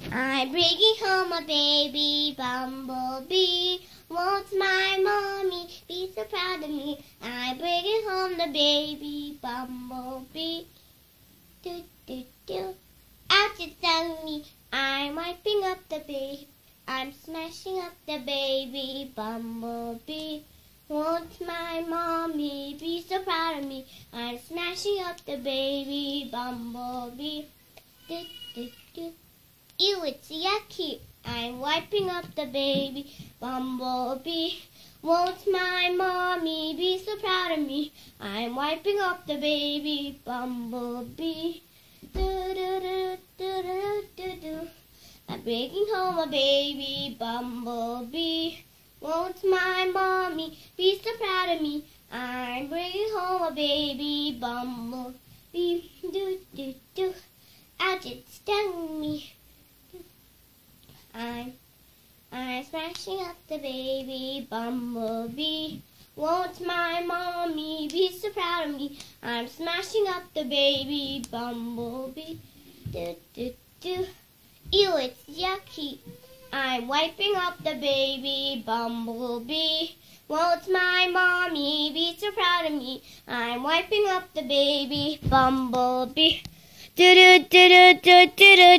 I'm bringing home a baby bumblebee. Won't my mommy be so proud of me? I'm bringing home the baby bumblebee. Do, do, do. Ouch, it stung me. I'm wiping up the baby. I'm smashing up the baby bumblebee. Won't my mommy be so proud of me? I'm smashing up the baby bumblebee. Do, do, do. Ew, it's yucky. I'm wiping up the baby bumblebee. Won't my mommy be so proud of me? I'm wiping up the baby bumblebee. Do, do, do, do, do, do, do. I'm bringing home a baby bumblebee. Won't my mommy be so proud of me? I'm bringing home a baby bumblebee. Do, do, do. Ouch, it stung me. I'm smashing up the baby bumblebee. Won't my mommy be so proud of me? I'm smashing up the baby bumblebee. Do, do, do. Ew, it's yucky. I'm wiping up the baby bumblebee. Won't my mommy be so proud of me? I'm wiping up the baby bumblebee. Do, do, do, do, do, do, do.